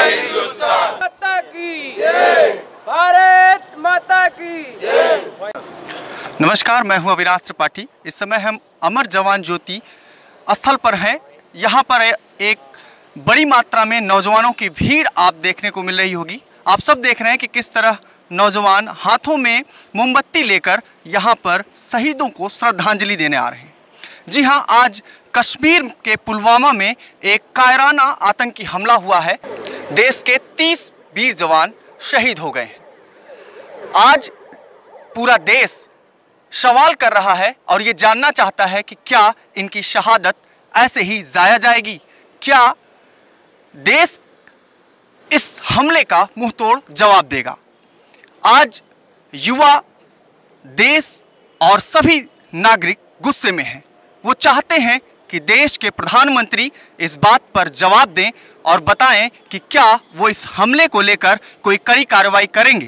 माता की जय, भारत माता की जय। नमस्कार, मैं हूं अविनाश त्रिपाठी। इस समय हम अमर जवान ज्योति स्थल पर हैं। यहाँ पर एक बड़ी मात्रा में नौजवानों की भीड़ आप देखने को मिल रही होगी। आप सब देख रहे हैं कि किस तरह नौजवान हाथों में मोमबत्ती लेकर यहाँ पर शहीदों को श्रद्धांजलि देने आ रहे हैं। जी हाँ, आज कश्मीर के पुलवामा में एक कायराना आतंकी हमला हुआ है। देश के 30 वीर जवान शहीद हो गए हैं। आज पूरा देश सवाल कर रहा है और ये जानना चाहता है कि क्या इनकी शहादत ऐसे ही जाया जाएगी? क्या देश इस हमले का मुंहतोड़ जवाब देगा? आज युवा, देश और सभी नागरिक गुस्से में हैं। वो चाहते हैं कि देश के प्रधानमंत्री इस बात पर जवाब दें और बताएं कि क्या वो इस हमले को लेकर कोई कड़ी कार्रवाई करेंगे।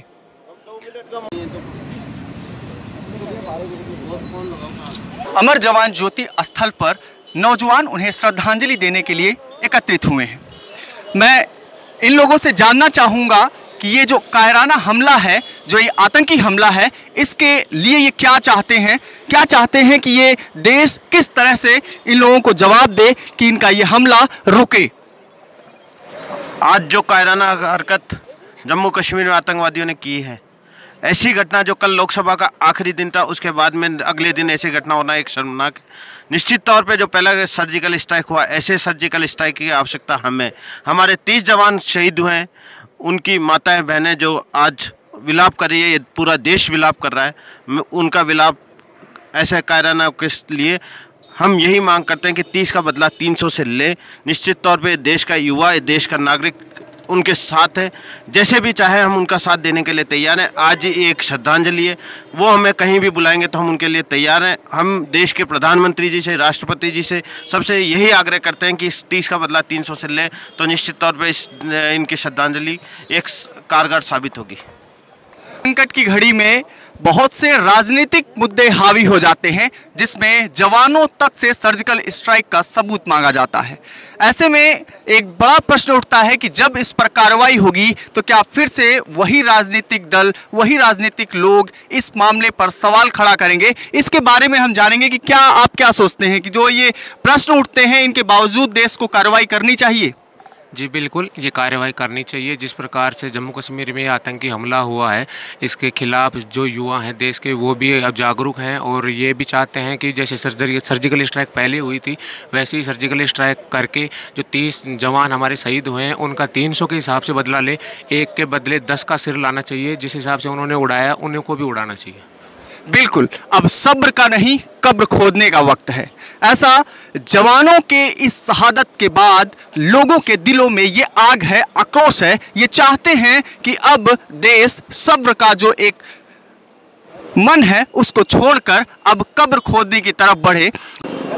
अमर जवान ज्योति स्थल पर नौजवान उन्हें श्रद्धांजलि देने के लिए एकत्रित हुए हैं। मैं इन लोगों से जानना चाहूँगा कि ये जो कायराना हमला है, जो ये आतंकी हमला है, इसके लिए ये क्या चाहते हैं? क्या चाहते हैं कि ये देश किस तरह से इन लोगों को जवाब दे कि इनका ये हमला रुके? आज जो कायराना हरकत जम्मू कश्मीर में आतंकवादियों ने की है, ऐसी घटना जो कल लोकसभा का आखिरी दिन था, उसके बाद में अगले दिन ऐसी घटना होना एक शर्मनाक। निश्चित तौर पे जो पहला सर्जिकल स्ट्राइक हुआ, ऐसे सर्जिकल स्ट्राइक की आवश्यकता हमें। हमारे 30 जवान शहीद हुए हैं, उनकी माताएं बहनें जो आज विलाप कर रही है, ये पूरा देश विलाप कर रहा है। उनका विलाप ऐसे कायराना के लिए हम यही मांग करते हैं कि 30 का बदला 300 से ले। निश्चित तौर पे देश का युवा, देश का नागरिक उनके साथ है। जैसे भी चाहे हम उनका साथ देने के लिए तैयार हैं। आज एक श्रद्धांजलि है, वो हमें कहीं भी बुलाएंगे तो हम उनके लिए तैयार हैं। हम देश के प्रधानमंत्री जी से, राष्ट्रपति जी से सबसे यही आग्रह करते हैं कि इस 30 का बदला 300 से लें, तो निश्चित तौर पर इनकी श्रद्धांजलि एक कारगर साबित होगी। संकट की घड़ी में बहुत से राजनीतिक मुद्दे हावी हो जाते हैं, जिसमें जवानों तक से सर्जिकल स्ट्राइक का सबूत मांगा जाता है। ऐसे में एक बड़ा प्रश्न उठता है कि जब इस पर कार्रवाई होगी तो क्या फिर से वही राजनीतिक दल, वही राजनीतिक लोग इस मामले पर सवाल खड़ा करेंगे? इसके बारे में हम जानेंगे कि क्या आप क्या सोचते हैं कि जो ये प्रश्न उठते हैं, इनके बावजूद देश को कार्रवाई करनी चाहिए? जी बिल्कुल, ये कार्रवाई करनी चाहिए। जिस प्रकार से जम्मू कश्मीर में आतंकी हमला हुआ है, इसके खिलाफ जो युवा हैं देश के, वो भी अब जागरूक हैं और ये भी चाहते हैं कि जैसे सर्जिकल स्ट्राइक पहले हुई थी, वैसे ही सर्जिकल स्ट्राइक करके जो 30 जवान हमारे शहीद हुए हैं, उनका 300 के हिसाब से बदला ले। एक के बदले 10 का सिर लाना चाहिए। जिस हिसाब से उन्होंने उड़ाया, उन्हें को भी उड़ाना चाहिए। बिल्कुल, अब सब्र का नहीं, कब्र खोदने का वक्त है। ऐसा जवानों के इस शहादत के बाद लोगों के दिलों में ये आग है, आक्रोश है। ये चाहते हैं कि अब देश सब्र का जो एक मन है उसको छोड़कर अब कब्र खोदने की तरफ बढ़े।